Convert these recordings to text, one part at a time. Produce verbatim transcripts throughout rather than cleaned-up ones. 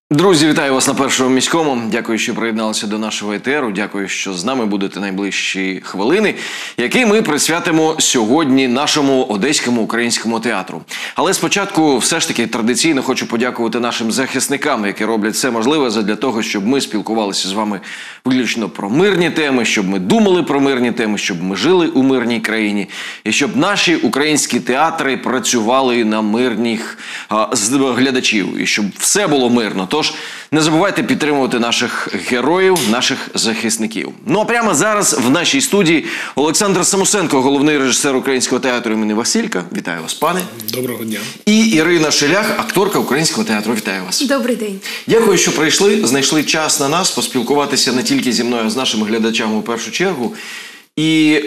Друзі, вітаю вас на Першому міському. Дякую, що приєдналися до нашого етеру. Дякую, що з нами будете найближчі хвилини, які ми присвятимо сьогодні нашому Одеському українському театру. Але спочатку все ж таки традиційно хочу подякувати нашим захисникам, які роблять все можливе задля того, щоб ми спілкувалися з вами виключно про мирні теми, щоб ми думали про мирні теми, щоб ми жили у мирній країні і щоб наші українські театри працювали на мирних а, глядачів і щоб все було мирно. Тож не забувайте підтримувати наших героїв, наших захисників. Ну а прямо зараз в нашій студії Олександр Самусенко, головний режисер Українського театру імені Василька. Вітаю вас, пане. Доброго дня. І Ірина Шелях, акторка Українського театру. Вітаю вас. Добрий день. Дякую, що прийшли, знайшли час на нас, поспілкуватися не тільки зі мною, а з нашими глядачами у першу чергу. І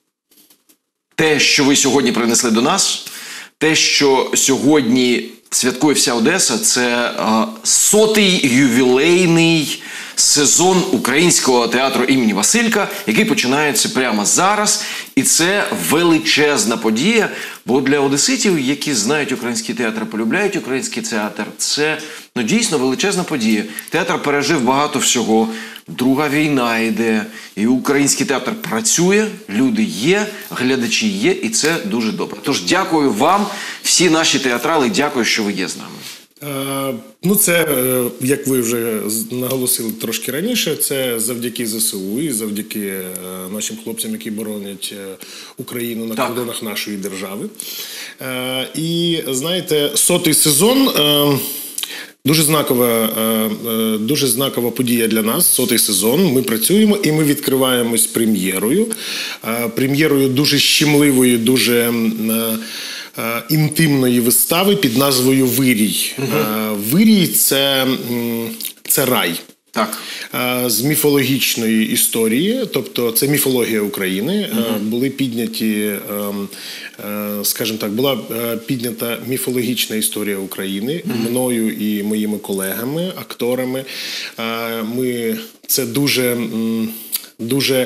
те, що ви сьогодні принесли до нас, те, що сьогодні святкує вся Одеса, це а, сотий ювілейний сезон Українського театру імені Василька, який починається прямо зараз. І це величезна подія, бо для одеситів, які знають український театр, полюбляють український театр, це ну, дійсно величезна подія. Театр пережив багато всього. Друга війна йде, і український театр працює, люди є, глядачі є, і це дуже добре. Тож дякую вам, всі наші театрали, дякую, що ви є з нами. Е, ну це, е, як ви вже наголосили трошки раніше, це завдяки ЗСУ і завдяки е, нашим хлопцям, які боронять е, Україну на так. кордонах нашої держави. Е, і, знаєте, сотий сезон... Е, Дуже знакова, дуже знакова подія для нас, сотий сезон. Ми працюємо і ми відкриваємось прем'єрою. Прем'єрою дуже щемливої, дуже інтимної вистави під назвою «Вирій». Угу. «Вирій» – це, це рай. Так. З міфологічної історії, тобто це міфологія України, угу. були підняті, скажімо так, була піднята міфологічна історія України угу. мною і моїми колегами, акторами. Ми це дуже, дуже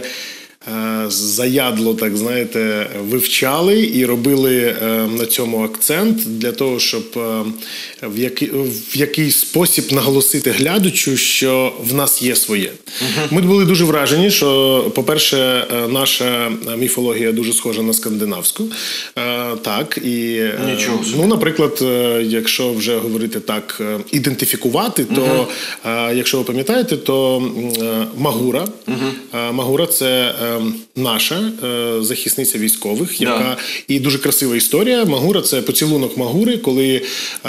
заядло, так знаєте, вивчали і робили на цьому акцент для того, щоб в який, в якийсь спосіб наголосити глядачу, що в нас є своє. Uh-huh. Ми були дуже вражені, що, по-перше, наша міфологія дуже схожа на скандинавську. Так, і, Нічого собі. Ну, наприклад, якщо вже говорити так, ідентифікувати, то, uh-huh. якщо ви пам'ятаєте, то Магура, uh-huh. Магура – це наша захисниця військових, яка да. і дуже красива історія. Магура – це поцілунок Магури, коли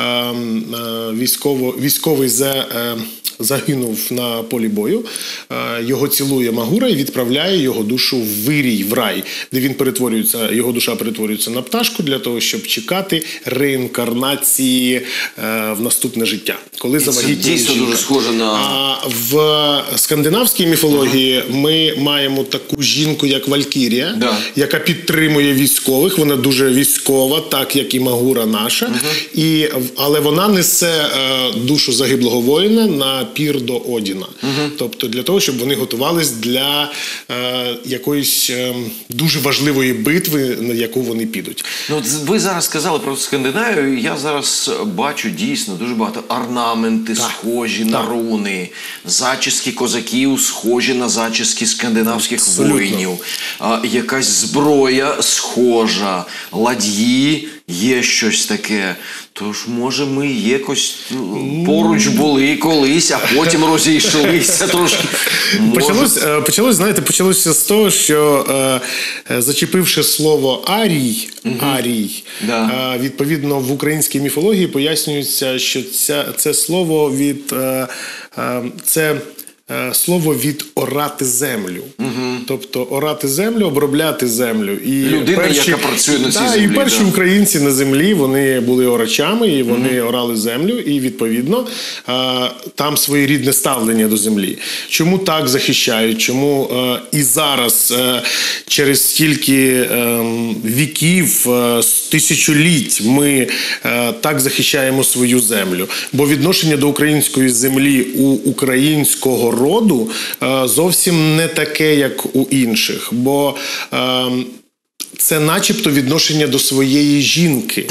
військово, військовий за, загинув на полі бою, його цілує Магура і відправляє його душу в Вирій, в рай, де він перетворюється, його душа перетворюється на пташку для того, щоб чекати реінкарнації в наступне життя. Коли це дійсно жінка. Дуже схоже на... А в скандинавській міфології ага. ми маємо таку жінку, як Валькірія, да. яка підтримує військових, вона дуже військова, так як і Магура наша, ага. і, але вона несе е, душу загиблого воїна на пір до Одіна. Ага. Тобто для того, щоб вони готувались для е, якоїсь е, дуже важливої битви, на яку вони підуть. Ну, ви зараз сказали про Скандинавію, я зараз бачу дійсно дуже багато орнаменти, так. схожі так. на руни, зачіски козаків, схожі на зачіски скандинавських Абсолютно. воїнів, а, якась зброя схожа, ладьї, є щось таке. Тож, може, ми якось поруч були колись, а потім розійшлися трошки. Почалось, почалось, знаєте, почалося з того, що е, зачепивши слово «арій», угу. «арій», да. е, відповідно, в українській міфології пояснюється, що ця, це слово від... Е, е, це слово від орати землю. Угу. Тобто орати землю, обробляти землю. І людина, перші, яка працює на цій да, землі. І перші да. українці на землі, вони були орачами, і вони угу. орали землю, і відповідно там своєрідне ставлення до землі. Чому так захищають? Чому і зараз через стільки віків, тисячоліть ми так захищаємо свою землю? Бо відношення до української землі у українського роду зовсім не таке, як у інших, бо це начебто відношення до своєї жінки. Так.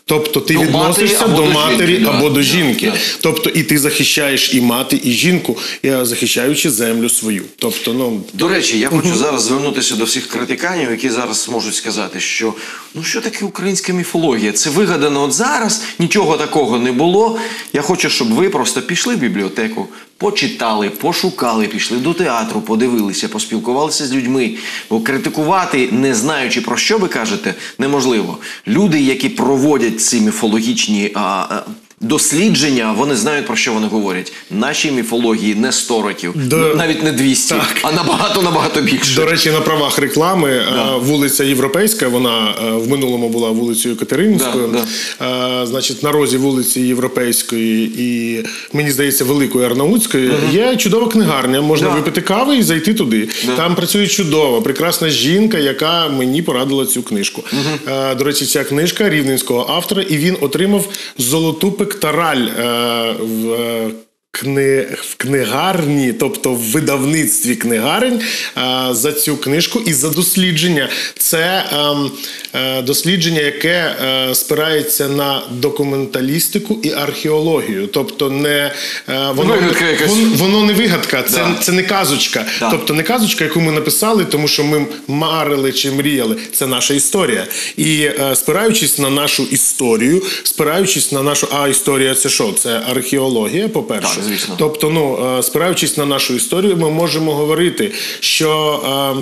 Тобто ти До відносишся матері до або до матері жінки, або да, до да, жінки. да. Тобто і ти захищаєш і мати, і жінку, е, захищаючи землю свою. Тобто, ну, До речі, я хочу зараз звернутися до всіх критиканів, які зараз можуть сказати, що ну що таке українська міфологія? Це вигадано от зараз, нічого такого не було. Я хочу, щоб ви просто пішли в бібліотеку, почитали, пошукали, пішли до театру, подивилися, поспілкувалися з людьми. Бо критикувати, не знаючи про що ви кажете, неможливо. Люди, які проводять ці міфологічні а, а, дослідження, вони знають, про що вони говорять. Нашій міфології не сто років, До- навіть не двісті, Так. а набагато-набагато більше. До речі, на правах реклами, е, вулиця Європейська, вона е, в минулому була вулицею Катерининською, Да, Е, значить, на розі вулиці Європейської і, мені здається, Великої Арнаутської є чудова книгарня, можна Да. випити кави і зайти туди. Да. Там працює чудова, прекрасна жінка, яка мені порадила цю книжку. Е, До речі, ця книжка рівненського автора, і він отримав золоту пектораль е, в е, Кни... в книгарні, тобто в видавництві книгарень а, за цю книжку і за дослідження. Це ем, е, дослідження, яке е, спирається на документалістику і археологію. Тобто не е, воно, Вигадка якась. воно, воно не вигадка, це, Да. це не казочка. Да. Тобто не казочка, яку ми написали, тому що ми марили чи мріяли. Це наша історія. І е, спираючись на нашу історію, спираючись на нашу... А історія це що? Це археологія, по-перше. Так, звісно. Тобто, ну, е, спираючись на нашу історію, ми можемо говорити, що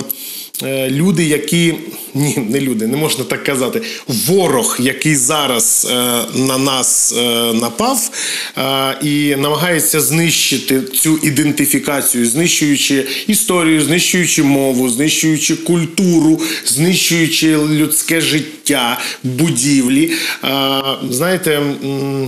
е, е, люди, які... Ні, не люди, не можна так казати. Ворог, який зараз е, на нас е, напав е, і намагається знищити цю ідентифікацію, знищуючи історію, знищуючи мову, знищуючи культуру, знищуючи людське життя, будівлі. Е, знаєте... М-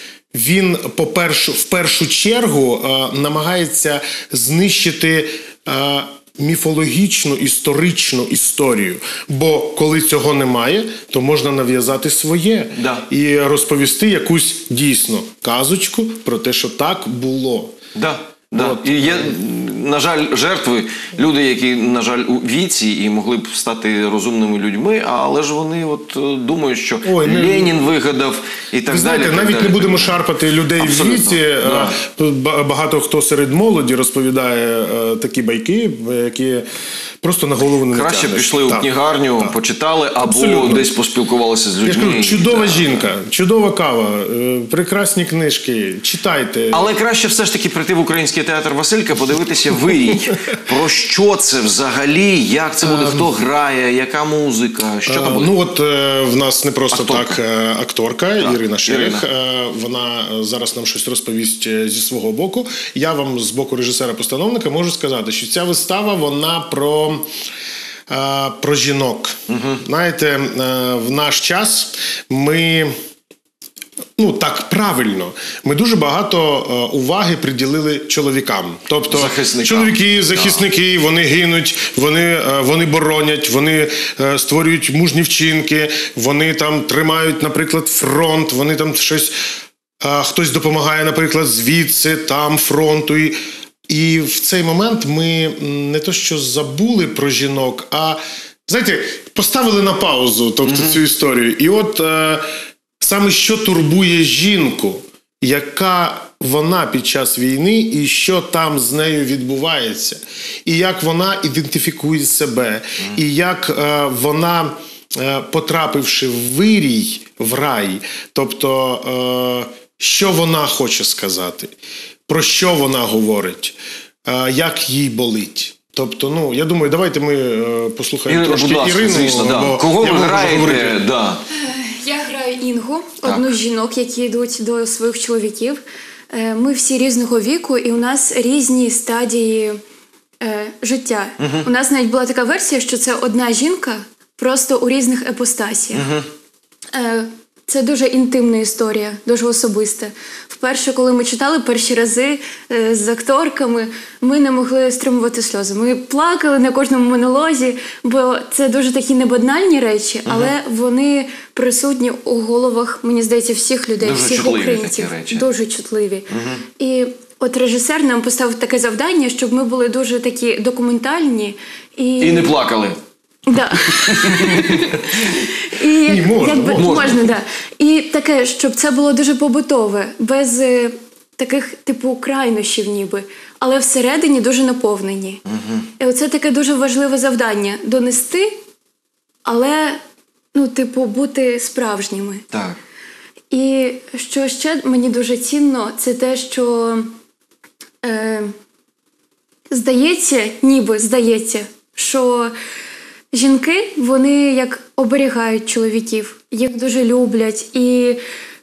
Він, по-перше, в першу чергу е, намагається знищити е, міфологічну, історичну історію. Бо коли цього немає, то можна нав'язати своє. Да. І розповісти якусь дійсно казочку про те, що так було. Да, да. От. І є, на жаль, жертви, люди, які, на жаль, у віці і могли б стати розумними людьми, але ж вони от е, думають, що Ой, не- Ленін вигадав і так Ви знаєте, далі. так навіть далі, не будемо так далі. шарпати людей в Абсолютно, віці. да. Е, ба- Багато хто серед молоді розповідає е, такі байки, які просто на голову не Краще натягнеш. пішли у Так. книгарню, Так. почитали або Абсолютно. десь поспілкувалися з людьми. Я ж кажу, чудова Так. жінка, чудова кава, е, прекрасні книжки, читайте. Але краще все ж таки прийти в Український театр Василька, подивитися «Вирій». Про що це взагалі, як це буде, хто грає, яка музика, що там Е, буде? Ну от е, в нас не просто Акторка. так е, акторка Так, Ірина Шерех. Ірина. Е, Вона е, зараз нам щось розповість е, зі свого боку. Я вам з боку режисера-постановника можу сказати, що ця вистава, вона про... е, Про жінок. Знаєте, е, в наш час ми, ну так правильно, ми дуже багато е, уваги приділили чоловікам. Тобто Захисникам. чоловіки, захисники, вони гинуть, вони, е, вони боронять, вони е, створюють мужні вчинки, вони там тримають, наприклад, фронт, вони там щось, е, хтось допомагає, наприклад, звідси, там, фронту. І, і в цей момент ми м, не то що забули про жінок, а, знаєте, поставили на паузу, тобто, цю історію. І от е, саме що турбує жінку, яка вона під час війни і що там з нею відбувається, і як вона ідентифікує себе, і як е, вона, е, потрапивши в вирій, в рай, тобто, е, що вона хоче сказати, про що вона говорить, е, як їй болить. Тобто, ну, я думаю, давайте ми е, послухаємо Ірина, трошки будь ласка, Ірину. звісно, да. бо Кого я ви можу граєте? говорити. Да. Я граю Інгу, одну з жінок, які йдуть до своїх чоловіків. Е, Ми всі різного віку, і у нас різні стадії е, життя. У нас навіть була така версія, що це одна жінка, просто у різних епостасіях. Е, Це дуже інтимна історія, дуже особиста. Вперше, коли ми читали перші рази е, з акторками, ми не могли стримувати сльози. Ми плакали на кожному монолозі, бо це дуже такі небанальні речі, але вони присутні у головах, мені здається, всіх людей, Дуже всіх чутливі українців. такі речі. Дуже чутливі. І от режисер нам поставив таке завдання, щоб ми були дуже такі документальні і, І не плакали. Да. І, Ні, можна, якби, можна. можна, да. І таке, щоб це було дуже побутове, без е, таких, типу, крайнощів ніби, але всередині дуже наповнені. Угу. І оце таке дуже важливе завдання – донести, але, ну, типу, бути справжніми. Так. І що ще мені дуже цінно, це те, що е, здається, ніби здається, що жінки, вони як оберігають чоловіків, їх дуже люблять, і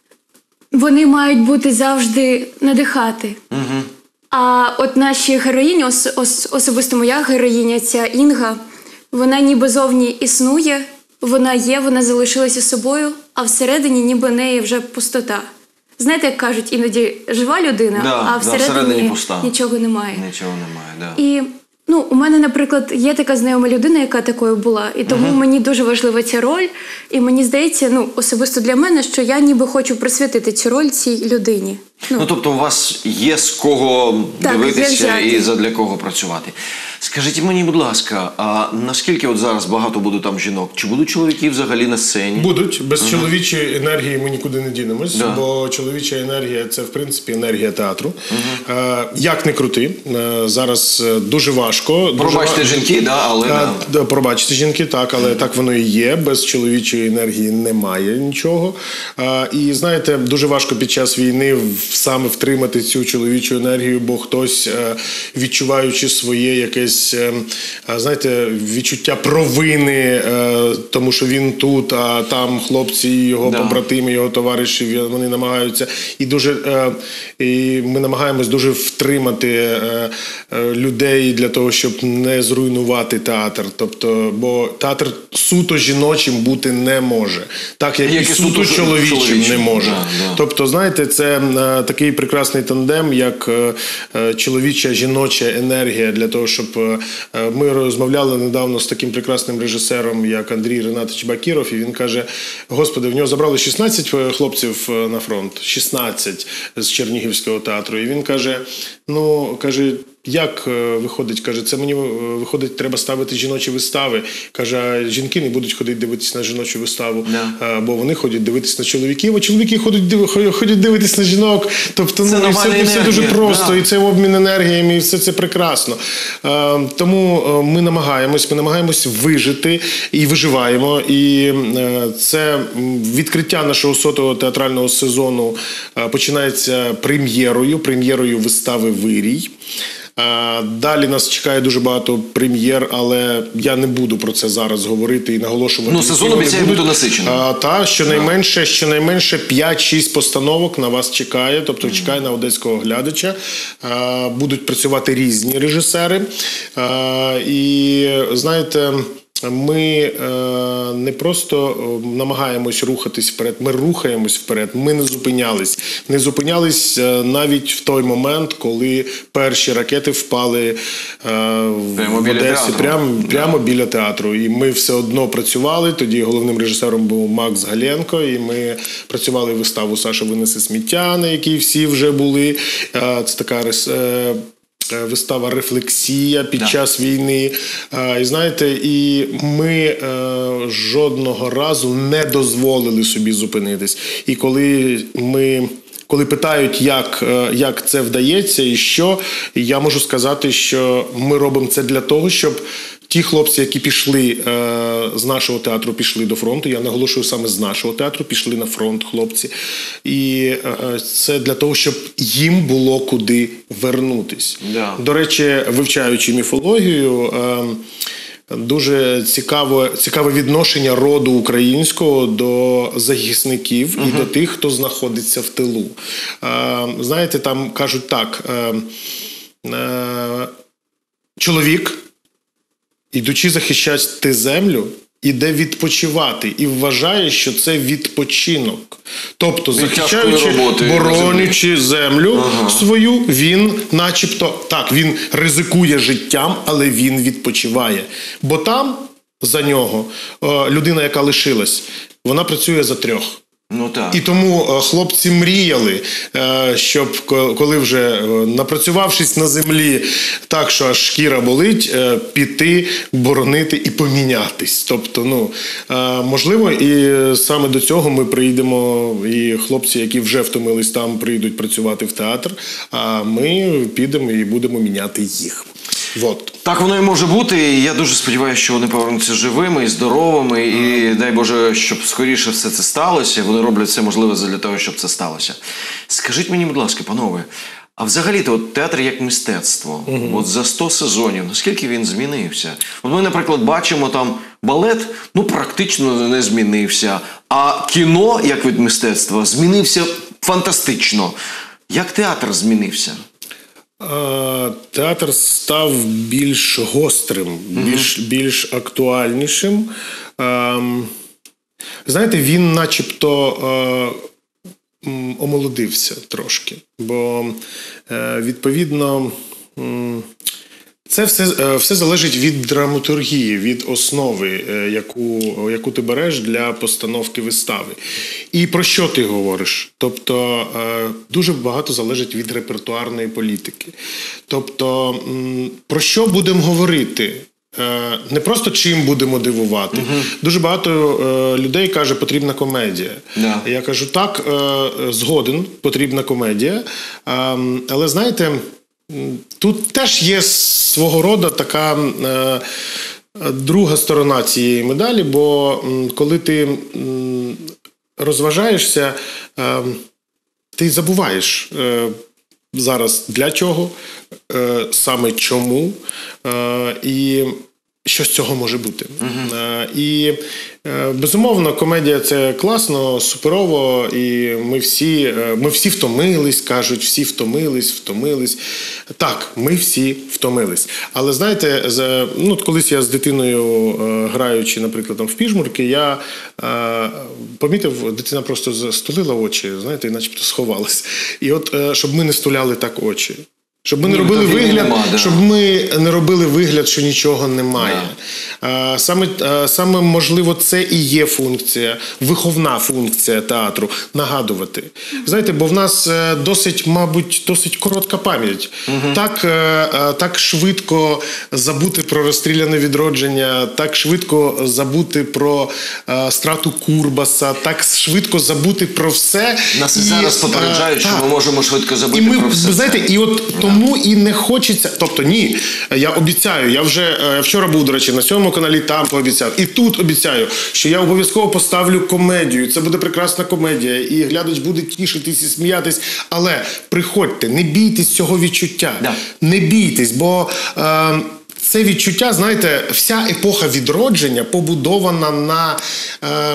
вони мають бути завжди надихати. Угу. А от наші героїні, ос, ос, особисто моя героїня, ця Інга, вона ніби зовні існує, вона є, вона залишилася собою, а всередині ніби неї вже пустота. Знаєте, як кажуть, іноді жива людина, да, а да, всередині, всередині пуста. Нічого немає. Нічого немає, да. І ну, у мене, наприклад, є така знайома людина, яка такою була, і тому uh-huh. мені дуже важлива ця роль, і мені здається, ну, особисто для мене, що я ніби хочу присвятити цю роль цій людині. Ну, ну тобто у вас є з кого так, дивитися і задля кого працювати. Скажіть мені, будь ласка, а наскільки от зараз багато буде там жінок? Чи будуть чоловіки взагалі на сцені? Будуть. Без uh-huh. чоловічої енергії ми нікуди не дінемось, да. бо чоловіча енергія – це, в принципі, енергія театру. Uh-huh. Як не крути, зараз дуже важко. Пробачте дуже... жінки, да, але... А, да. Пробачте жінки, так, але uh-huh. так воно і є. Без чоловічої енергії немає нічого. А, і, знаєте, дуже важко під час війни саме втримати цю чоловічу енергію, бо хтось, відчуваючи своє якесь, знаєте, відчуття провини, тому що він тут, а там хлопці, його да. побратими, його товариші, вони намагаються. І дуже і ми намагаємось дуже втримати людей для того, щоб не зруйнувати театр. Тобто, бо театр суто жіночим бути не може. Так, як, як і суто, суто чоловічим, чоловічим не може. Да, да. Тобто, знаєте, це такий прекрасний тандем, як чоловіча, жіноча енергія для того, щоб ми розмовляли недавно з таким прекрасним режисером, як Андрій Ринатович Бакіров, і він каже: Господи, в нього забрали шістнадцять хлопців на фронт, шістнадцять з Чернігівського театру, і він каже, ну, каже, як виходить? Каже, це мені виходить, треба ставити жіночі вистави. Каже, а жінки не будуть ходити дивитися на жіночу виставу, yeah. бо вони ходять дивитися на чоловіків, а чоловіки ходять, ходять дивитися на жінок. Тобто, ну, і все, все дуже просто, yeah. і це обмін енергіями, і все це прекрасно. Тому ми намагаємось, ми намагаємось вижити і виживаємо. І це відкриття нашого сотого театрального сезону починається прем'єрою, прем'єрою вистави «Вирій». Далі нас чекає дуже багато прем'єр, але я не буду про це зараз говорити і наголошувати. Ну, сезон обіцяє бути насиченим. Та, щонайменше, щонайменше п'ять-шість постановок на вас чекає, тобто mm. чекає на одеського глядача. Будуть працювати різні режисери. І, знаєте, ми е, не просто намагаємось рухатись вперед, ми рухаємось вперед, ми не зупинялись. Не зупинялись е, навіть в той момент, коли перші ракети впали е, в Одесі, прямо, прямо yeah. біля театру. І ми все одно працювали, тоді головним режисером був Макс Галенко, і ми працювали виставу «Саша, винеси сміття», на якій всі вже були. Е, це така е, вистава «Рефлексія» під да. час війни. І знаєте, і ми е, жодного разу не дозволили собі зупинитись. І коли ми... Коли питають, як, як це вдається і що, я можу сказати, що ми робимо це для того, щоб ті хлопці, які пішли е, з нашого театру, пішли до фронту, я наголошую саме з нашого театру, пішли на фронт хлопці. І е, це для того, щоб їм було куди вернутись. Да. До речі, вивчаючи міфологію, е, дуже цікаво, цікаве відношення роду українського до захисників uh-huh. і до тих, хто знаходиться в тилу. Е, знаєте, там кажуть так, е, е, чоловік, ідучи захищати землю, іде відпочивати і вважає, що це відпочинок. Тобто, захищаючи, боронячи землю ага. свою, він начебто, так, він ризикує життям, але він відпочиває. Бо там за нього людина, яка лишилась, вона працює за трьох. Ну так. І тому е, хлопці мріяли, е, щоб ко- коли вже е, напрацювавшись на землі так, що аж шкіра болить, е, піти, боронити і помінятись. Тобто, ну, е, можливо, і саме до цього ми прийдемо, і хлопці, які вже втомились там, прийдуть працювати в театр, а ми підемо і будемо міняти їх. Вот. Так воно і може бути, і я дуже сподіваюся, що вони повернуться живими і здоровими, і дай Боже, щоб скоріше все це сталося, вони роблять все можливе для того, щоб це сталося. Скажіть мені, будь ласка, панове, а взагалі-то от театр як мистецтво, угу. от за сто сезонів, наскільки він змінився? От ми, наприклад, бачимо там балет, ну практично не змінився, а кіно, як від мистецтва, змінився фантастично. Як театр змінився? Театр став більш гострим, більш, більш актуальнішим. Знаєте, він начебто омолодився трошки, бо, відповідно, це все, все залежить від драматургії, від основи, яку, яку ти береш для постановки вистави. І про що ти говориш? Тобто, дуже багато залежить від репертуарної політики. Тобто, про що будемо говорити? Не просто чим будемо дивувати. Угу. Дуже багато людей каже, потрібна комедія. Yeah. Я кажу, так, згоден, потрібна комедія. Але, знаєте, тут теж є свого роду така е, друга сторона цієї медалі, бо м, коли ти м, розважаєшся, е, ти забуваєш е, зараз для чого, е, саме чому е, і що з цього може бути. Uh-huh. Е, і, е, безумовно, комедія – це класно, суперово, і ми всі, е, ми всі втомились, кажуть, всі втомились, втомились. Так, ми всі втомились. Але, знаєте, за, ну, колись я з дитиною, е, граючи, наприклад, там, в піжмурки, я е, помітив, дитина просто стулила очі, знаєте, і начебто сховалась. І от, е, щоб ми не стуляли так очі. Щоб ми не робили вигляд, нема, да. щоб ми не робили вигляд, що нічого немає. Да. Саме, саме, можливо, це і є функція, виховна функція театру – нагадувати. Знаєте, бо в нас досить, мабуть, досить коротка пам'ять. Угу. Так, так швидко забути про розстріляне відродження, так швидко забути про страту Курбаса, так швидко забути про все. Нас і зараз попереджають, що ми можемо швидко забути ми, про все. Знаєте, і от тому і не хочеться, тобто ні, я обіцяю, я вже я вчора був, до речі, на сьомому каналі, там пообіцяв, і тут обіцяю, що я обов'язково поставлю комедію, це буде прекрасна комедія, і глядач буде тішитись і сміятись, але приходьте, не бійтесь цього відчуття, да. не бійтесь, бо е, це відчуття, знаєте, вся епоха відродження побудована на е,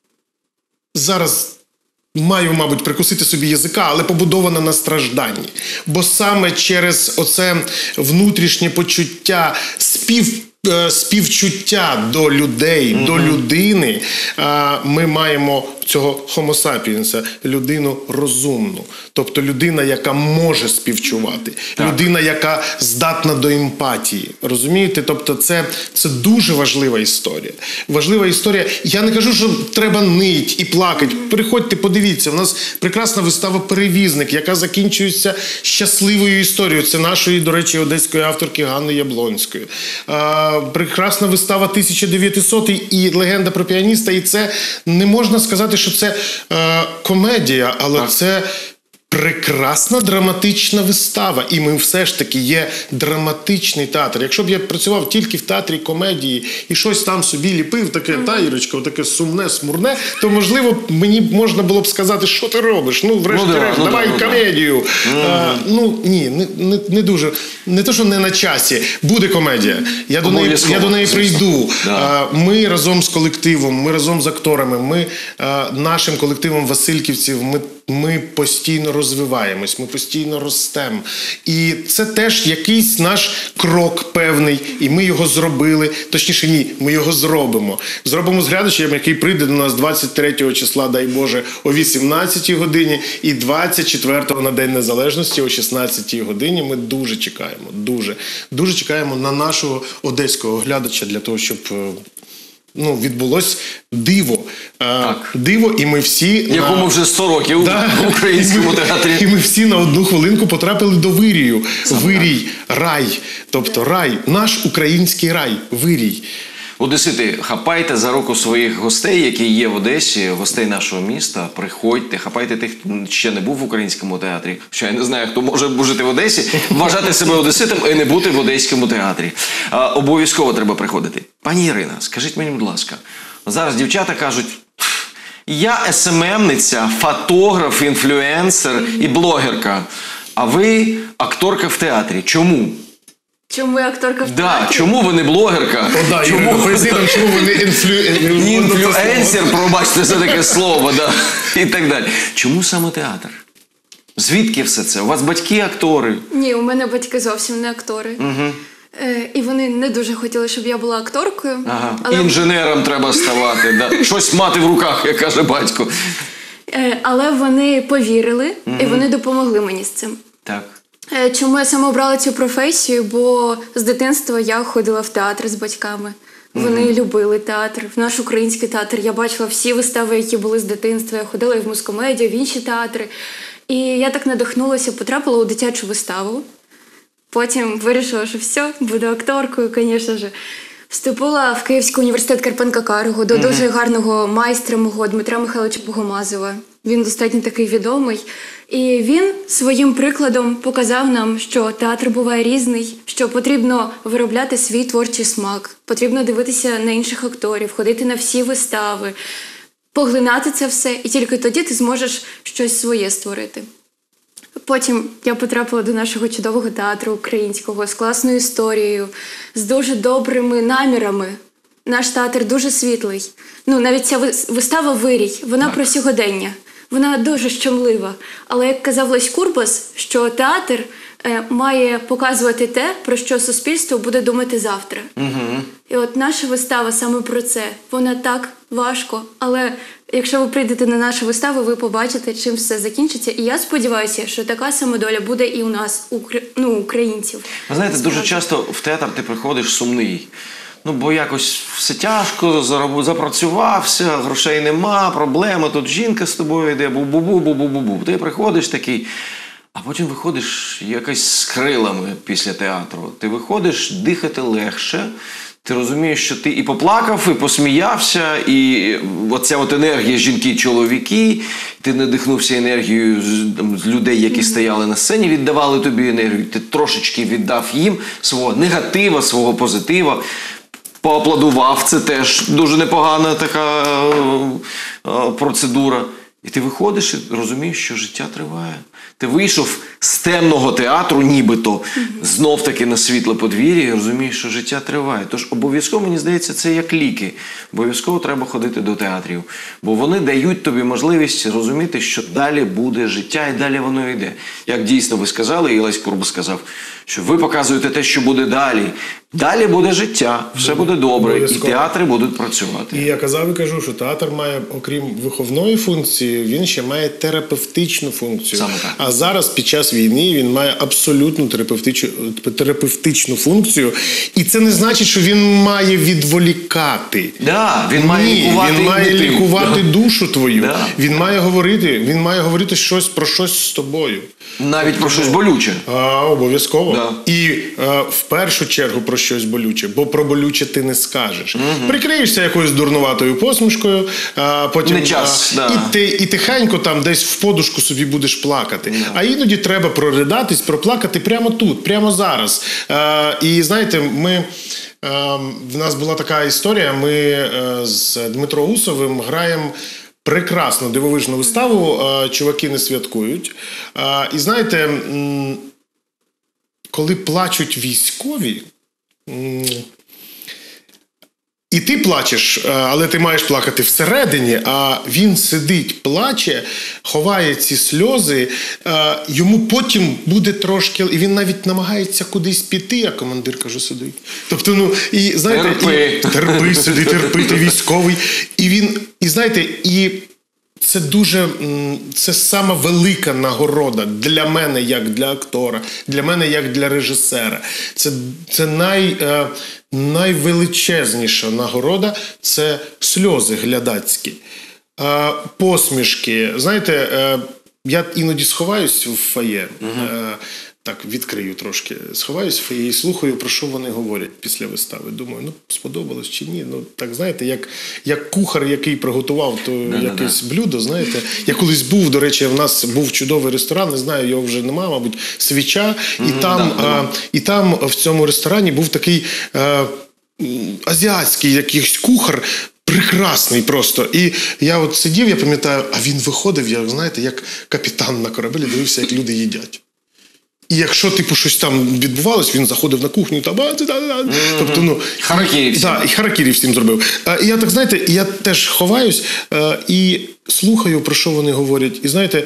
зараз... Маю, мабуть, прикусити собі язика, але побудована на стражданні. Бо саме через оце внутрішнє почуття, спів, співчуття до людей, mm-hmm. до людини, ми маємо цього homo sapiens, людину розумну. Тобто людина, яка може співчувати. Так. Людина, яка здатна до емпатії. Розумієте? Тобто це, це дуже важлива історія. Важлива історія. Я не кажу, що треба нить і плакати. Приходьте, подивіться. У нас прекрасна вистава «Перевізник», яка закінчується щасливою історією. Це нашої, до речі, одеської авторки Ганни Яблонської. А, прекрасна вистава тисяча дев'ятисотий і «Легенда про піаніста». І це не можна сказати, що це е, комедія, але так. це прекрасна драматична вистава. І ми все ж таки є драматичний театр. Якщо б я працював тільки в театрі комедії і щось там собі ліпив, таке, та, Ірочка, таке сумне, смурне, то, можливо, мені можна було б сказати, що ти робиш? Ну, врешті-решт, ну, да, давай ну, комедію. Ну, а, ну ні, не, не, не дуже. Не то, що не на часі. Буде комедія. Я до неї, я до неї прийду. Да. А, ми разом з колективом, ми разом з акторами, ми а, нашим колективом васильківців, ми Ми постійно розвиваємось, ми постійно ростемо. І це теж якийсь наш крок певний, і ми його зробили. Точніше, ні, ми його зробимо. Зробимо з глядачем, який прийде до нас двадцять третього числа, дай Боже, о вісімнадцятій годині, і двадцять четвертого на День Незалежності о шістнадцятій годині. Ми дуже чекаємо, дуже. Дуже чекаємо на нашого одеського глядача для того, щоб ну, відбулось диво. Так. Диво, і ми всі... Якому на... вже сто років Да. в українському театрі. І ми всі на одну хвилинку потрапили до Вирію. Вирій, рай. Тобто рай, наш український рай, Вирій. Одесити, хапайте за руку своїх гостей, які є в Одесі, гостей нашого міста, приходьте, хапайте тих, хто ще не був в українському театрі. Що я не знаю, хто може жити в Одесі, вважати себе одеситом і не бути в одеському театрі. А, обов'язково треба приходити. Пані Ірина, скажіть мені, будь ласка, зараз дівчата кажуть, я ес ем емниця, фотограф, інфлюенсер і блогерка, а ви акторка в театрі. Чому? Чому я акторка в Да, театрі? чому ви не блогерка? О, да, чому Ірина, поясни нам, чому ви не інфлю... інфлюенсер, пробачте, це таке слово, да, і так далі. Чому саме театр? Звідки все це? У вас батьки актори? Ні, у мене батьки зовсім не актори. Угу. Е, і вони не дуже хотіли, щоб я була акторкою. Ага. Але, Інженером треба ставати, да. Щось мати в руках, як каже батько. е, але вони повірили, і вони допомогли мені з цим. Так. Е, Чому я саме обрала цю професію? Бо з дитинства я ходила в театр з батьками. Вони mm-hmm. любили театр, в наш український театр. Я бачила всі вистави, які були з дитинства. Я ходила і в мускомедію, в інші театри. І я так надихнулася, потрапила у дитячу виставу. Потім вирішила, що все, буду акторкою, звісно ж. Вступила в Київський університет Карпенка-Карго до mm-hmm. дуже гарного майстра мого Дмитра Михайловича Богомазова. Він достатньо такий відомий. І він своїм прикладом показав нам, що театр буває різний, що потрібно виробляти свій творчий смак, потрібно дивитися на інших акторів, ходити на всі вистави, поглинати це все, і тільки тоді ти зможеш щось своє створити. Потім я потрапила до нашого чудового театру українського з класною історією, з дуже добрими намірами. Наш театр дуже світлий. Ну, навіть ця вистава «Вирій», вона так. про сьогодення. Вона дуже щемлива. Але, як казав Лесь Курбас, що театр е, має показувати те, про що суспільство буде думати завтра. Угу. І от наша вистава саме про це. Вона так важко, але якщо ви прийдете на нашу виставу, ви побачите, чим все закінчиться. І я сподіваюся, що така сама доля буде і у нас, укр... ну, українців. Ви знаєте, дуже часто в театр ти приходиш сумний. Ну, бо якось все тяжко, запрацювався, грошей нема, проблема, тут жінка з тобою йде, бу-бу-бу-бу-бу-бу. Ти приходиш такий, а потім виходиш якось з крилами після театру. Ти виходиш дихати легше, ти розумієш, що ти і поплакав, і посміявся, і оця от енергія жінки-чоловіки, ти надихнувся енергією з, там, з людей, які стояли на сцені, віддавали тобі енергію, ти трошечки віддав їм свого негатива, свого позитива. Поаплодував, це теж дуже непогана така е, процедура. І ти виходиш і розумієш, що життя триває. Ти вийшов з темного театру, нібито, знов-таки на світле подвір'я і розумієш, що життя триває. Тож обов'язково, мені здається, це як ліки. Обов'язково треба ходити до театрів. Бо вони дають тобі можливість розуміти, що далі буде життя і далі воно йде. Як дійсно ви сказали, і Лесь Курбас сказав, що ви показуєте те, що буде далі. Далі буде життя, все буде добре, і театри будуть працювати. І я казав і кажу, що театр має, окрім виховної функції, він ще має терапевтичну функцію. Саме так. А зараз, під час війни, він має абсолютну терапевтичну, терапевтичну функцію. І це не значить, що він має відволікати. Да, він має Ні, лікувати, він має лікувати да. душу твою. Да. Він має говорити, він має говорити щось про щось з тобою. Навіть про щось болюче. А, обов'язково. Да. І е, в першу чергу про щось болюче, бо про болюче ти не скажеш. Угу. Прикриєшся якоюсь дурнуватою посмішкою, а потім не час, а, да. і, ти, і тихенько там десь в подушку собі будеш плакати. Да. А іноді треба проридатись, проплакати прямо тут, прямо зараз. А, і знаєте, ми... В нас була така історія, ми з Дмитро Усовим граємо прекрасну дивовижну виставу «Чуваки не святкують». І знаєте, коли плачуть військові, і ти плачеш, але ти маєш плакати всередині, а він сидить, плаче, ховає ці сльози, йому потім буде трошки, і він навіть намагається кудись піти, а командир каже, сидить. Тобто, ну, і знаєте, терпи, і, терпи, сиди, терпи, ти військовий. І він, і знаєте, і Це дуже, м, це сама велика нагорода для мене, як для актора, для мене, як для режисера. Це, це най, е, найвеличезніша нагорода – це сльози глядацькі, е, посмішки. Знаєте, е, я іноді сховаюсь в фоє, е, так, відкрию трошки, сховаюсь в фоє і слухаю, про що вони говорять після вистави. Думаю, ну, сподобалось чи ні. Ну, так, знаєте, як, як кухар, який приготував то Да, якесь да, да. блюдо, знаєте. Я колись був, до речі, в нас був чудовий ресторан, не знаю, його вже нема, мабуть, «Свіча», і, Мгм, там, да, а, і там в цьому ресторані був такий а, м, азіатський якийсь кухар, прекрасний просто. І я от сидів, я пам'ятаю, а він виходив, я, знаєте, як капітан на корабелі, дивився, як люди їдять. І якщо, типу, щось там відбувалось, він заходив на кухню, там, а, mm-hmm. тобто, ну, Харакірі всім. Да, і харакірі всім зробив. А, і я так, знаєте, я теж ховаюсь а, і слухаю, про що вони говорять. І знаєте,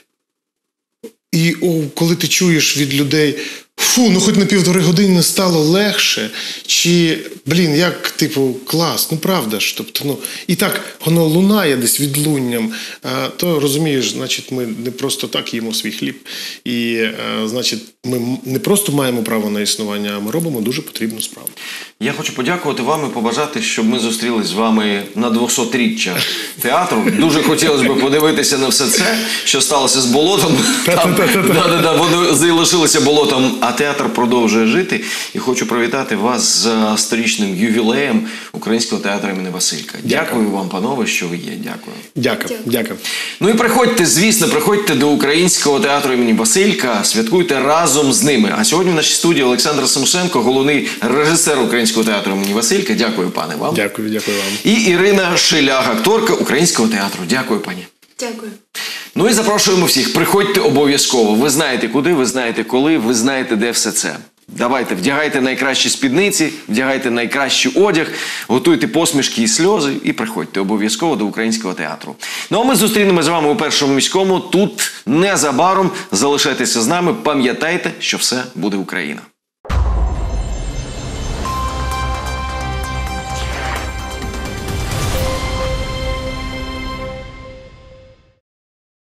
і о, коли ти чуєш від людей, фу, ну хоч на півтори години стало легше, чи, блін, як, типу, клас, ну правда ж, тобто, ну, і так воно лунає десь відлунням, а, то, розумієш, значить, ми не просто так їмо свій хліб, і, а, значить, ми не просто маємо право на існування, а ми робимо дуже потрібну справу. Я хочу подякувати вам і побажати, щоб ми зустрілись з вами на двохсотріччя театру. Дуже хотілося б подивитися на все це, що сталося з болотом. Там, да-да-да, воно залишилося болотом, а театр продовжує жити. І хочу привітати вас з сторічним ювілеєм Українського театру імені Василька. Дякую, Дякую вам, панове, що ви є. Дякую. Дякую. Дякую. Дякую. Ну і приходьте, звісно, приходьте до Українського театру імені Василька, святкуйте разом з ними. А сьогодні в нашій студії Олександр Самошенко, головний режисер Українського театру імені Василька. Дякую, пане, вам. Дякую, дякую вам. І Ірина Шиляг, акторка Українського театру. Дякую, пані. Дякую. Ну і запрошуємо всіх. Приходьте обов'язково. Ви знаєте куди, ви знаєте коли, ви знаєте де все це. Давайте, вдягайте найкращі спідниці, вдягайте найкращий одяг, готуйте посмішки і сльози і приходьте обов'язково до Українського театру. Ну а ми зустрінемося з вами у Першому міському. Тут незабаром. Залишайтеся з нами, пам'ятайте, що все буде Україна.